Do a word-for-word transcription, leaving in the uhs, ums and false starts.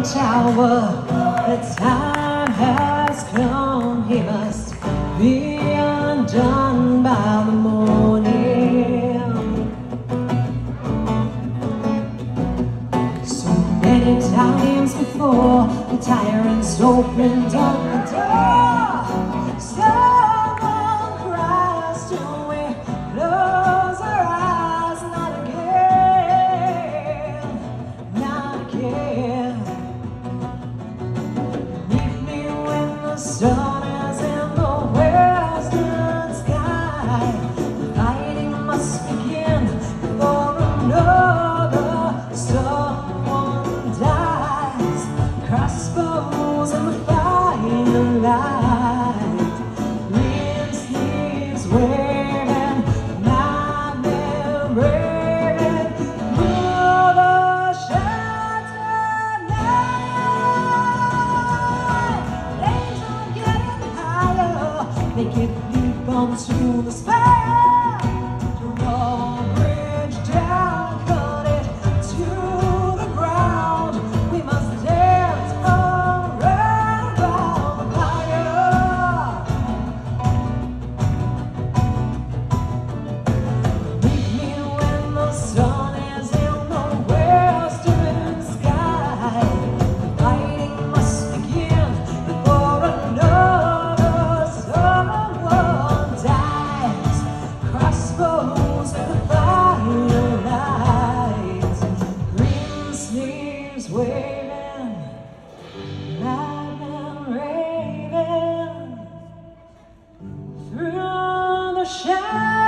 the tower, the time has come. He must be undone by the morning. So many times before, the tyrants opened up the door. Someone cries till we close our eyes. Not again, not again. Meet me when the sun is in the western sky. The fighting must begin before another someone dies. Crossbows in the firelight, Greensleeves waving, madmen raving through the shattered night. Flames are getting higher, make it leap onto the sky. Draw a bridge down, cut it to the ground. We must dance around around the fire. Meet me when the sun is in the western sky. The fighting must begin before another someone dies. Crossbows in the firelight, Greensleeves waving, madmen raving through the shadows.